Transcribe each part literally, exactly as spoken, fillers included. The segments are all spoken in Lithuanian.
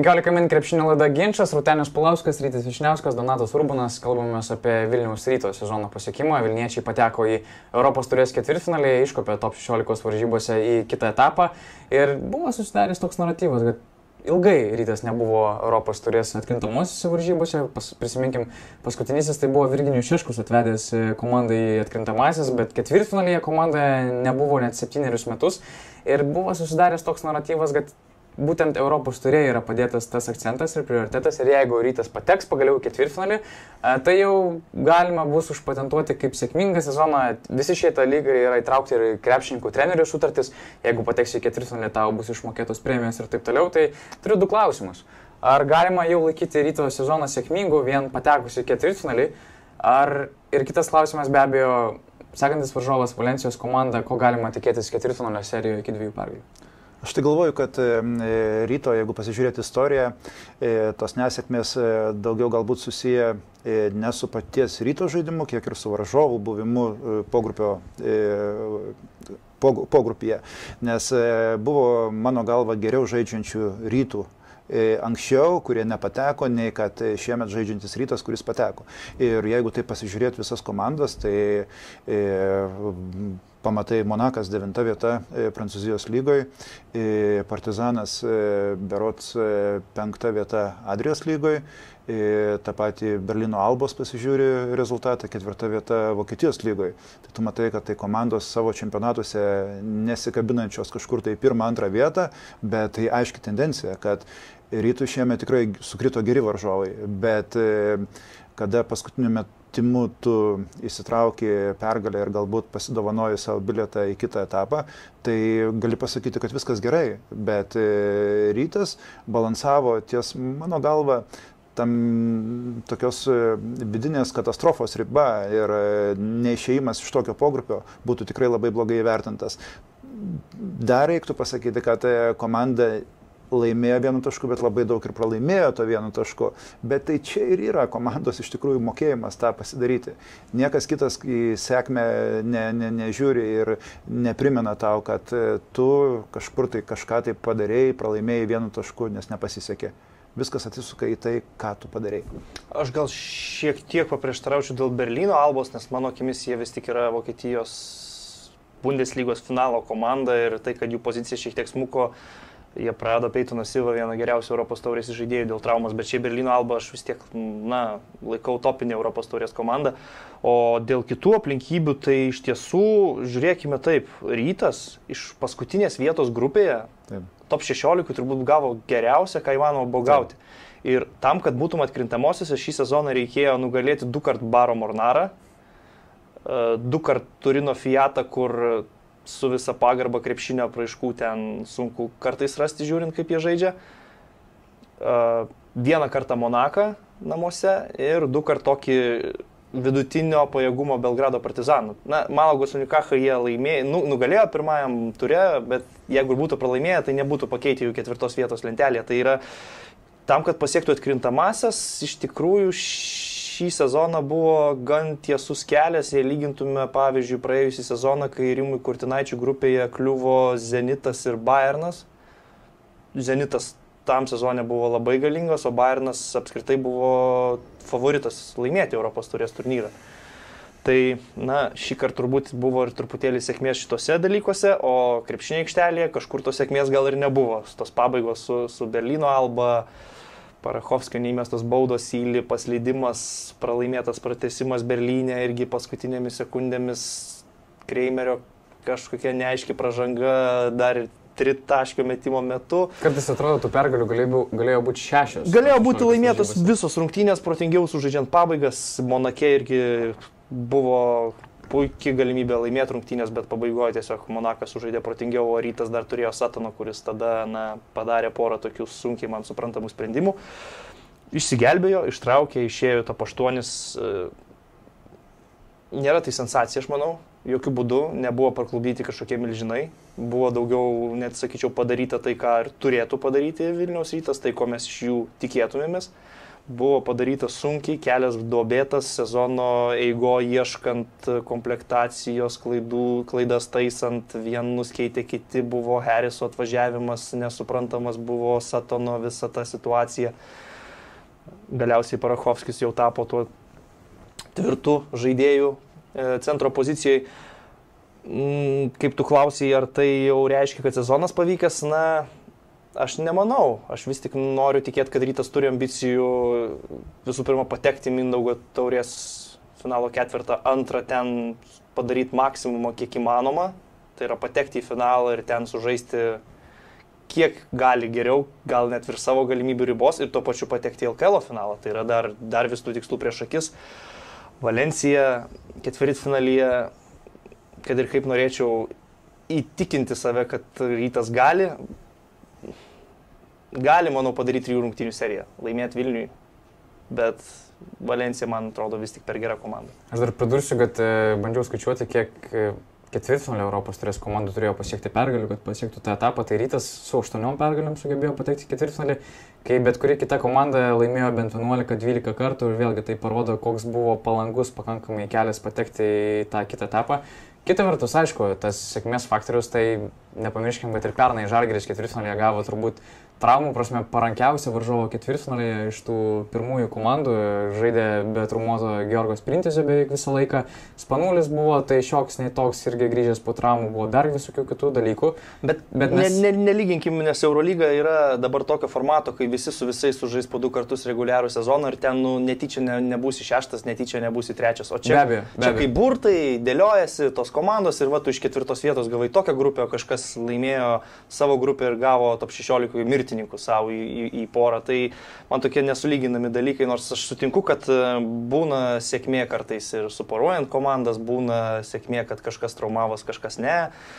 penkiolika min krepšinio laida Ginčas, Rūtenis Pulauskas, Rytis Vyšniauskas, Donatas Urbanas. Kalbamės apie Vilniaus Ryto sezono pasiekimą. Vilniečiai pateko į Europos taurės ketvirtfinalį, iškopė top šešiolikos varžybose į kitą etapą. Ir buvo susidaręs toks naratyvas, kad ilgai Rytas nebuvo Europos taurės atkrintamosiose varžybose. Pas, prisiminkim, paskutinysis tai buvo Virginijus Šeškus atvedęs komandą į atkrintamasis, bet ketvirtfinalyje komanda nebuvo net septynerius metus. Ir buvo susidaręs toks naratyvas, kad būtent Europos taurėje yra padėtas tas akcentas ir prioritetas, ir jeigu Rytas pateks pagaliau ketvirtfinalį, tai jau galima bus užpatentuoti kaip sėkmingą sezoną. Visi šie lygiai yra įtraukti ir krepšininkų trenerių sutartis. Jeigu pateksi į ketvirtfinalį, tau bus išmokėtos premijos ir taip toliau. Tai turiu du klausimus. Ar galima jau laikyti Ryto sezoną sėkmingu vien patekus į ketvirtfinalį? Ar ir kitas klausimas be abejo, sekantis varžovas Valensijos komanda, ko galima tikėtis ketvirtfinalio serijoje iki dviejų pergalių? Aš tai galvoju, kad Ryto, jeigu pasižiūrėti istoriją, tos nesėkmės daugiau galbūt susiję ne su paties Ryto žaidimu, kiek ir su varžovų buvimu pogrupio, pogrupyje. Nes buvo, mano galva, geriau žaidžiančių Rytų anksčiau, kurie nepateko, nei kad šiemet žaidžiantis Rytas, kuris pateko. Ir jeigu tai pasižiūrėti visas komandas, tai e, pamatai Monakas devinta vieta e, Prancūzijos lygoje, e, Partizanas e, berods e, penkta vieta Adrijos lygoje, e, tą patį Berlyno Albos pasižiūri rezultatą, ketvirta vieta Vokietijos lygoje. Tai tu matai, kad tai komandos savo čempionatuose nesikabinančios kažkur tai pirmą, antrą vietą, bet tai aiški tendencija, kad Rytui šiemet tikrai sukrito geri varžovai, bet kada paskutiniu metimu tu įsitrauki pergalę ir galbūt pasidovanoji savo bilietą į kitą etapą, tai gali pasakyti, kad viskas gerai, bet Rytas balansavo ties, mano galva, tam tokios vidinės katastrofos riba ir neišėjimas iš tokio pogrupio būtų tikrai labai blogai įvertintas. Dar reiktų pasakyti, kad komanda laimėjo vienu tašku, bet labai daug ir pralaimėjo to vienu tašku. Bet tai čia ir yra komandos iš tikrųjų mokėjimas tą pasidaryti. Niekas kitas į sėkmę ne, ne, nežiūri ir neprimena tau, kad tu kažkur tai kažką tai padarėjai, pralaimėjai vienu tašku, nes nepasisekė. Viskas atsisuka į tai, ką tu padarėjai. Aš gal šiek tiek paprieštaraučiau dėl Berlyno Albos, nes mano akimis jie vis tik yra Vokietijos Bundeslygos finalo komanda ir tai, kad jų pozicija šiek tiek smuko, jie prarado Peitoną Silvą, vieną geriausių Europos taurės žaidėjų dėl traumos, bet šiaip Berlyno Alba aš vis tiek, na, laikau topinę Europos taurės komandą. O dėl kitų aplinkybių, tai iš tiesų, žiūrėkime taip, Rytas iš paskutinės vietos grupėje, taip, top šešiolika turbūt gavo geriausią, ką įmanoma buvo gauti. Taip. Ir tam, kad būtum atkrintamosiose, šį sezoną reikėjo nugalėti du kart Baro Mornarą, du kart Turino Fiatą, kur su visa pagarba krepšinio apraiškų ten sunku kartais rasti, žiūrint, kaip jie žaidžia. Uh, vieną kartą Monaką namuose ir du kart tokį vidutinio pajėgumo Belgrado Partizaną. Na, Malagos Unikachą jie laimėjo, nu, nugalėjo pirmajam ture, bet jeigu būtų pralaimėję, tai nebūtų pakeitę jų ketvirtos vietos lentelėje. Tai yra tam, kad pasiektų atkrintamasias, iš tikrųjų šį sezoną buvo gan tiesus kelias, jei lygintume, pavyzdžiui, praėjusį sezoną, kai Rimui Kurtinaičių grupėje kliuvo Zenitas ir Bayernas. Zenitas tam sezone buvo labai galingas, o Bayernas apskritai buvo favoritas laimėti Europos taurės turnyrą. Tai, na, šį kartą turbūt buvo ir truputėlį sėkmės šitose dalykuose, o krepšinio aikštelėje kažkur tos sėkmės gal ir nebuvo. Tos pabaigos su, su Berlyno Alba, Parachovskio neįmestos baudos, Syli paslydimas, pralaimėtas pratęsimas Berlyne, irgi paskutinėmis sekundėmis Kreimerio kažkokia neaiški pražanga dar ir tritaškio metimo metu. Kartais atrodo, tų pergalių galėjo, galėjo būti šešios. Galėjo būti laimėtos visos rungtynės, protingiau sužaidžiant pabaigas. Monake irgi buvo puikiai galimybė laimėti rungtynės, bet pabaigoje tiesiog Monakas sužaidė protingiau, o Rytas dar turėjo Satono, kuris tada, na, padarė porą tokių sunkiai man suprantamų sprendimų. Išsigelbėjo, ištraukė, išėjo top aštuonis. Nėra tai sensacija, aš manau, jokių būdų, nebuvo parklubdyti kažkokie milžinai. Buvo daugiau, net sakyčiau, padaryta tai, ką ir turėtų padaryti Vilniaus Rytas, tai ko mes iš jų tikėtumėmės. buvo padarytas sunkiai, kelias duobėtas, sezono eigo ieškant komplektacijos klaidų, klaidas taisant, vienus keitė kiti, buvo Harriso atvažiavimas, nesuprantamas buvo Satono visa ta situacija. Galiausiai Parachovskis jau tapo tuo tvirtų žaidėjų centro pozicijai. Kaip tu klausai, ar tai jau reiškia, kad sezonas pavykęs, na, aš nemanau. Aš vis tik noriu tikėti, kad Rytas turi ambicijų visų pirma patekti Mindaugo taurės finalo ketvirtą, antrą ten padaryti maksimumą, kiek įmanoma. Tai yra patekti į finalą ir ten sužaisti kiek gali geriau, gal net virš savo galimybių ribos ir tuo pačiu patekti į L K L finalą. Tai yra dar, dar vis tų tikslų prieš akis. Valencija ketvirtfinalyje, kad ir kaip norėčiau įtikinti save, kad Rytas gali, gali, manau, padaryti trijų rungtynių seriją, laimėti Vilniui, bet Valencija, man atrodo, vis tik per gera komanda. Aš dar pridursiu, kad e, bandžiau skaičiuoti, kiek ketvirtfinalio Europos turės komandų turėjo pasiekti pergalių, kad pasiektų tą etapą, tai Rytas su aštuoniom pergaliom sugebėjo patekti ketvirtfinalį, kai bet kuri kita komanda laimėjo bent vienuolika dvylika kartų ir vėlgi tai parodo, koks buvo palankus pakankamai kelias patekti į tą kitą etapą. Kita vertus, aišku, tas sėkmės faktorius, tai nepamirškim, kad ir pernai Žalgiris ketvirtfinalyje gavo turbūt traumų prasme parankiausią varžovo ketvirtfinalyje iš tų pirmųjų komandų. Žaidė be traumuoto Georgos Printezio beveik visą laiką. Spanulis buvo, tai šioks nei toks irgi grįžęs po traumų, buvo dar visokių kitų dalykų. Bet, bet mes... ne, ne, nelyginkim, nes Eurolyga yra dabar tokio formato, kai visi su visais sužais po du kartus reguliarų sezoną ir ten nu, netyčia ne, nebūsi šeštas, netyčia nebūsi trečias. O čia, be abejo, be čia kai burtai dėliojasi tos komandos ir va, tu iš ketvirtos vietos gavai tokią grupę, o kažkas laimėjo savo grupę ir gavo top šešiolika mirtininkų savo į, į, į porą. Tai man tokie nesulyginami dalykai, nors aš sutinku, kad būna sėkmė kartais ir suporuojant komandas, būna sėkmė, kad kažkas traumavas, kažkas ne.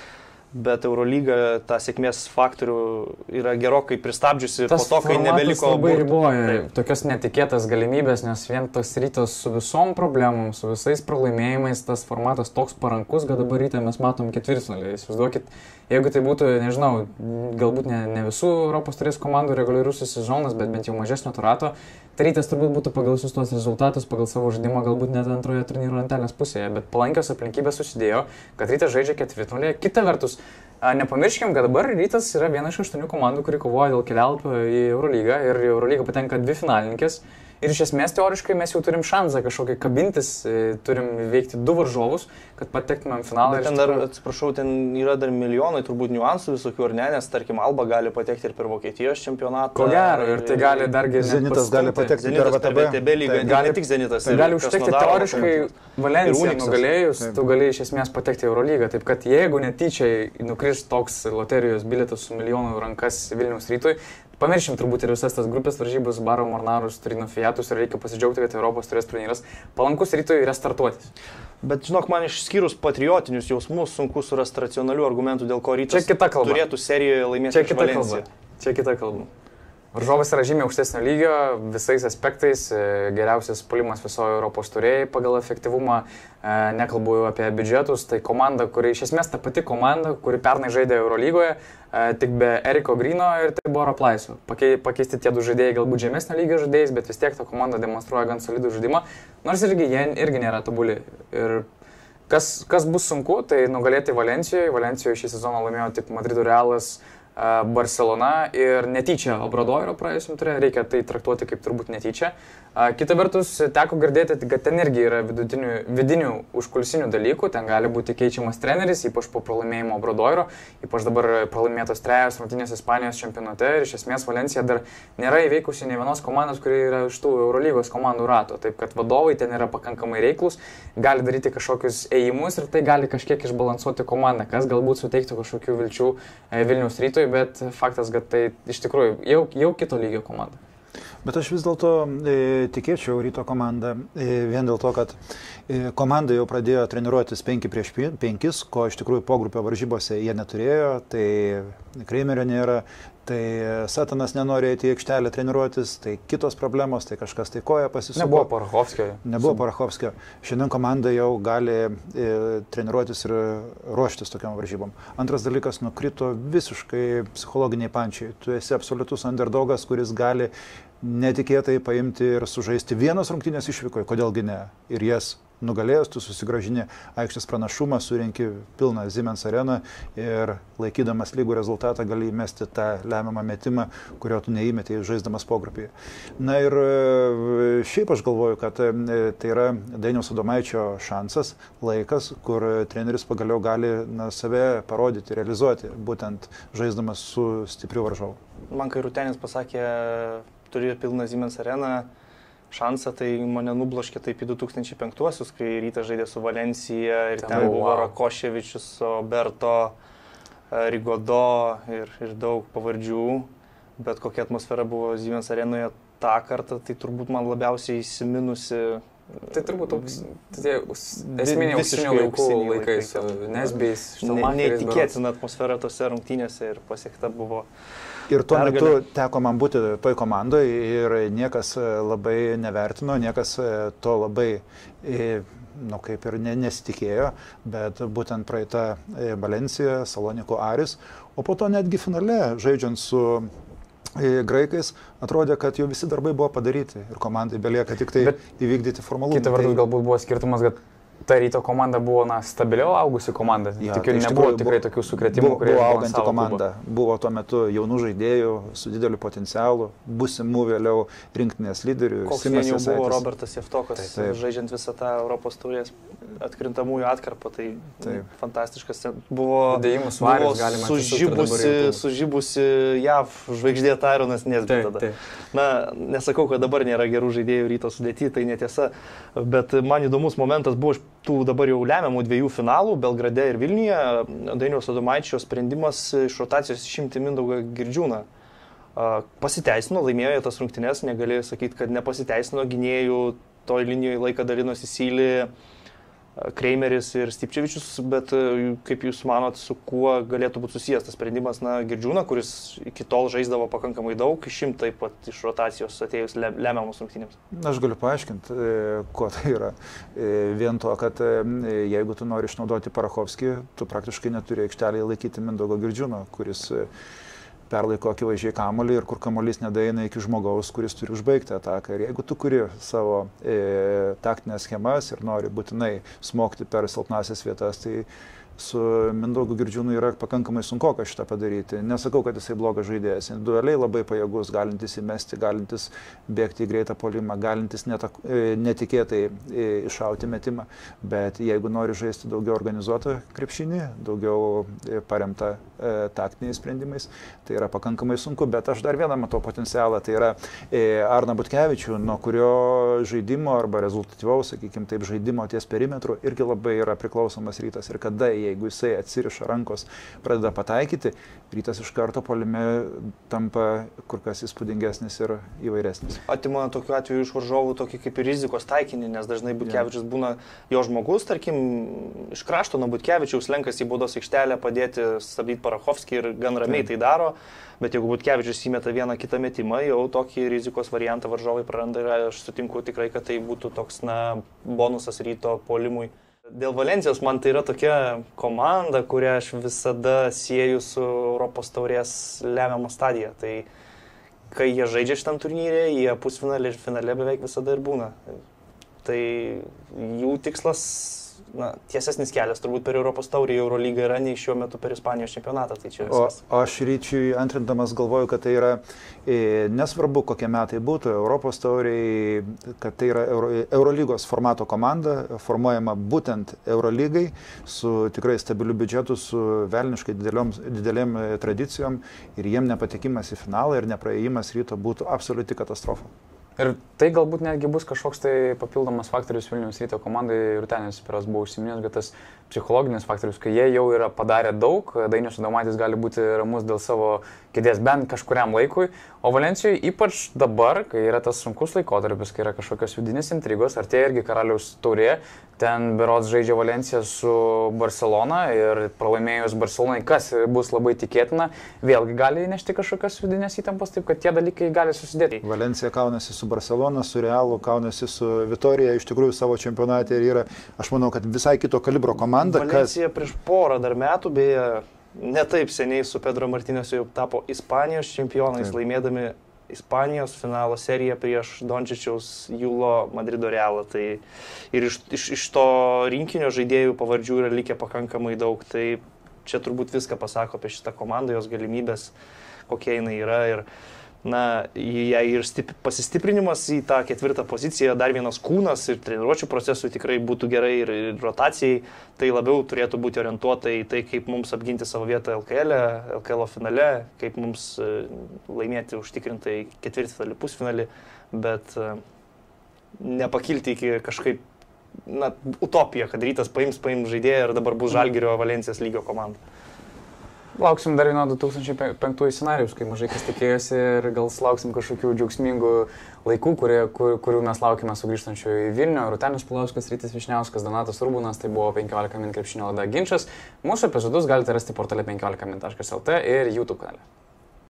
Bet Eurolyga tą sėkmės faktorių yra gerokai pristabdžiusi tas po to, kai nebeliko. Tas labai riboja tokias netikėtas galimybės, nes vien tas Rytas su visom problemom, su visais pralaimėjimais, tas formatas toks parankus, kad dabar Rytą mes matom ketvirtfinalį. Įsivaizduokit, jeigu tai būtų, nežinau, galbūt ne, ne visų Europos turės komandų reguliarusis sezonas, bet bent jau mažesnio to rato, tai Rytas turbūt būtų pagal visus tuos rezultatus, pagal savo žaidimą, galbūt net antroje turnyro lentelės pusėje, bet palankios aplinkybės susidėjo, kad Rytas žaidžia ketvirtfinalyje. Kita vertus, nepamirškim, kad dabar Rytas yra viena iš aštuonių komandų, kuri kovoja dėl kelialapio į Eurolygą ir į Eurolygą patenka dvi finalininkės. Ir iš esmės teoriškai mes jau turim šansą kažkokį kabintis, turim veikti du varžovus, kad patektumėm finalą. Bet ten dar, atsiprašau, ten yra dar milijonai turbūt niuansų visokių ar ne, nes tarkim Alba gali patekti ir per Vokietijos čempionatą. Ko gero, ir tai gali dargi... Zenitas gali patekti per V T B. V T B lygą, gali tik Zenitas. Tai gali užtekti teoriškai Valenciją nugalėjus, tu gali iš esmės patekti į Eurolygą. Taip kad jeigu netyčia nukris toks loterijos bilietas su milijonu rankas Vilniaus Rytui, pamiršim turbūt ir visas tas grupės varžybos, Baro, Mornarus, Turino, Fiatus ir reikia pasidžiaugti, kad Europos turės turnyras palankus Rytui restartuotis. Bet žinok, man išskyrus patriotinius jausmus sunku surasti racionalių argumentų, dėl ko Rytas turėtų serijoje laimėti prieš Valenciją. Čia kita kalba. Varžovas yra žymiai aukštesnio lygio, visais aspektais, geriausias puolimas visoje Europos turėjai pagal efektyvumą, nekalbu apie biudžetus, tai komanda, kuri iš esmės ta pati komanda, kuri pernai žaidė Eurolygoje, tik be Eriko Grino ir tai Boro Plaiso. Pakeisti tie du žaidėjai galbūt žemesnio lygio žaidėjais, bet vis tiek ta komanda demonstruoja gan solidų žaidimą, nors irgi jie irgi nėra tobuli. Ir kas, kas bus sunku, tai nugalėti Valencijoje. Valencijoje šį sezoną laimėjo tik Madrido Realas, Barcelona ir netyčia Obradoiro praėjusiam turė, reikia tai traktuoti kaip turbūt netyčia. Kita vertus, teko girdėti, kad ten irgi yra vidutinių, vidinių užkulisinių dalykų, ten gali būti keičiamas treneris, ypač po pralaimėjimo Obradoiro, ypač dabar pralaimėtos trejos rungtynės Ispanijos čempionate ir iš esmės Valencija dar nėra įveikusi ne vienos komandos, kuri yra iš tų Eurolygos komandų rato, taip kad vadovai ten yra pakankamai reiklus, gali daryti kažkokius ėjimus ir tai gali kažkiek išbalansuoti komandą, kas galbūt suteiktų kažkokių vilčių Vilniaus Rytui, bet faktas, kad tai iš tikrųjų jau, jau kito lygio komanda. Bet aš vis dėlto e, tikėčiau Ryto komandą, e, vien dėl to, kad e, komanda jau pradėjo treniruotis penki prieš penkis, ko iš tikrųjų pogrupio varžybose jie neturėjo, tai Kreimerio nėra, tai Satanas nenori eiti į aikštelę treniruotis, tai kitos problemos, tai kažkas tai koja pasisuko. Nebuvo Parachovskio. Nebuvo Parachovskio. Šiandien komanda jau gali e, treniruotis ir ruoštis tokiam varžybom. Antras dalykas, nukrito visiškai psichologiniai pančiai. Tu esi absoliutus underdogas, kuris gali netikėtai paimti ir sužaisti vienas rungtynės išvykoje, kodėlgi ne. Ir jas nugalėjus, tu susigražini aikštės pranašumą, surinki pilną Siemens areną ir laikydamas lygų rezultatą gali įmesti tą lemiamą metimą, kurio tu neįmetei žaisdamas pogrupyje. Na ir šiaip aš galvoju, kad tai yra Dainiaus Adomaičio šansas, laikas, kur treneris pagaliau gali na, save parodyti, realizuoti, būtent žaisdamas su stipriu varžovu. Man kai Rūtenis pasakė, turi pilną Siemens areną, šansą, tai mane nubloškė taip į du tūkstančiai penktuosius, kai Rytas žaidė su Valencija ir ten, ten buvo Rakoševičius, Berto, Rigodo ir, ir daug pavardžių, bet kokia atmosfera buvo Siemens arenoje tą kartą, tai turbūt man labiausiai įsiminusi. Tai turbūt esminiai auksinių laikų laikais, Nesbiais, Štalmacheris. Neįtikėtina atmosfera tose rungtynėse ir pasiekta buvo. Ir tuo metu teko man būti toj komandoje ir niekas labai nevertino, niekas to labai, nu, kaip ir nesitikėjo, bet būtent praeita Valencija, Salonikų Aris, o po to netgi finale, žaidžiant su graikais, atrodė, kad jau visi darbai buvo padaryti ir komandai belieka tik tai bet įvykdyti formalumą. Kita vertus galbūt buvo skirtumas, kad ta Ryto komanda buvo na, stabiliau augusi komanda. Ja, Tikiu, tai nebuvo tikrųjų, tikrai tokių sukretimų, buvo, kurie buvo auganti komanda. Klubą. Buvo tuo metu jaunų žaidėjų su dideliu potencialu, būsimų vėliau rinktinės lyderių. Koks ten jau buvo Robertas Jevtokas, taip, taip. Žaidžiant visą tą Europos taurės atkrintamųjų atkarpą. Tai taip. Fantastiškas. Buvo, buvo sužibusi, sužibusi J A V žvaigždė Tyronas Nesbitt tada. Taip. Na, nesakau, kad dabar nėra gerų žaidėjų Ryto sudėty, tai netiesa, bet man įdomus momentas buvo iš tų dabar jau lemiamų dviejų finalų Belgrade ir Vilniuje. Dainiaus Adomaičio sprendimas iš rotacijos išimti Mindaugą Girdžiūną. Pasiteisino, laimėjo tas rungtynes, negali sakyti, kad nepasiteisino, gynėjų toj linijoje laiką dalinosi Sylį, Kreimeris ir Stipčevičius, bet kaip jūs manot, su kuo galėtų būti susijęs tas sprendimas, na, Girdžiūną, kuris iki tol žaisdavo pakankamai daug, išimti taip pat iš rotacijos atėjus lemiamos rungtynėms? Aš galiu paaiškinti, kuo tai yra. Vien to, kad jeigu tu nori išnaudoti Parachovskį, tu praktiškai neturi aikštelėje laikyti Mindaugo Girdžiūno, kuris perlaiko akivaizdžiai kamuolį ir kur kamuolys nedaeina iki žmogaus, kuris turi užbaigti ataką. Ir jeigu tu kuri savo e, taktinės schemas ir nori būtinai smogti per silpnasias vietas, tai su Mindaugu Girdžiūnu yra pakankamai sunku šitą padaryti. Nesakau, kad jisai blogas žaidėjas. Individualiai labai pajėgus, galintis įmesti, galintis bėgti į greitą puolimą, galintis netak, netikėtai iššauti metimą. Bet jeigu nori žaisti daugiau organizuotą krepšinį, daugiau paremtą e, taktiniais sprendimais, tai yra pakankamai sunku. Bet aš dar vieną matau potencialą. Tai yra e, Arną Butkevičių, nuo kurio žaidimo arba rezultatyvaus, sakykime taip, žaidimo ties perimetru irgi labai yra priklausomas Rytas. Ir kada jeigu jisai atsiriša rankos, pradeda pataikyti, Rytas iš karto puolime tampa kur kas įspūdingesnis ir įvairesnis. Atima tokiu atveju iš varžovų tokį kaip ir rizikos taikinį, nes dažnai Butkevičius ja. Būna jo žmogus, tarkim, iš krašto nuo Butkevičiaus lenkas į baudos aikštelę padėti stabdyti Parachovskį ir gan ramiai ja. Tai daro, bet jeigu Butkevičius įmeta vieną kitą metimą, jau tokį rizikos variantą varžovai praranda ir aš sutinku tikrai, kad tai būtų toks, na, bonusas Ryto puolimui. Dėl Valencijos man tai yra tokia komanda, kurią aš visada sieju su Europos taurės lemiamą stadiją. Tai kai jie žaidžia šitam turnyre, jie pusfinalė ir finale beveik visada ir būna. Tai jų tikslas, na, tiesesnis kelias turbūt per Europos taurį į Eurolygą yra nei šiuo metu per Ispanijos čempionatą. Tai čia viskas. O aš Ryčiui antrindamas galvoju, kad tai yra e, nesvarbu, kokie metai būtų Europos tauriai, kad tai yra Euro, Eurolygos formato komanda, formuojama būtent Eurolygai, su tikrai stabiliu biudžetu, su velniškai dideliom, didelėm tradicijom ir jiem nepatekimas į finalą ir nepraėjimas Ryto būtų absoliuti katastrofa. Ir tai galbūt netgi bus kažkoks tai papildomas faktorius Vilniaus Ryto komandai, Rūtenis Piras buvo užsiminęs, kad tas psichologinis faktorius, kai jie jau yra padarę daug, Dainius Adomaitis gali būti ramus dėl savo kėdės bent kažkuriam laikui, o Valensijai ypač dabar, kai yra tas sunkus laikotarpis, kai yra kažkokios vidinės intrigos, artėja irgi Karaliaus taurė, ten berods žaidžia Valencija su Barcelona ir pralaimėjus Barcelonai, kas bus labai tikėtina, vėlgi gali įnešti kažkokios vidinės įtampos, taip kad tie dalykai gali susidėti. Valencija kaunasi su Barcelona, su Realu, kaunasi su Vitorija, iš tikrųjų savo čempionate ir yra, aš manau, kad visai kito kalibro komanda. Valencija kas... prieš porą dar metų, beje, ne taip seniai su Pedro Martinėsu jau tapo Ispanijos čempionais, taip, laimėdami Ispanijos finalo seriją prieš Dončičiaus Julo Madrido Realą. Tai ir iš, iš, iš to rinkinio žaidėjų pavardžių yra likę pakankamai daug. Tai čia turbūt viską pasako apie šitą komandą, jos galimybės, kokie jinai yra. Ir, na, jei ir stip, pasistiprinimas į tą ketvirtą poziciją, dar vienas kūnas ir treniruočių procesui tikrai būtų gerai ir, ir rotacijai, tai labiau turėtų būti orientuota į tai, kaip mums apginti savo vietą L K L, L K L finale, kaip mums laimėti užtikrintai ketvirtfinalį, pusfinalį, bet nepakilti iki kažkaip, na, utopija, kad Rytas paims, paims žaidėją ir dabar bus Žalgirio Valencijos lygio komanda. Lauksim dar vieno du tūkstančiai penktųjų scenarijus, kai mažai kas tikėjosi ir gal lauksim kažkokių džiaugsmingų laikų, kurie, kur, kurių mes laukime sugrįžtančių į Vilnių. Rūtenis Pilauskas, Rytis Vyšniauskas, Donatas Urbonas, tai buvo penkiolika min krepšinio laida Ginčas. Mūsų epizodus galite rasti portale penkiolika min taškas L T ir YouTube kanale.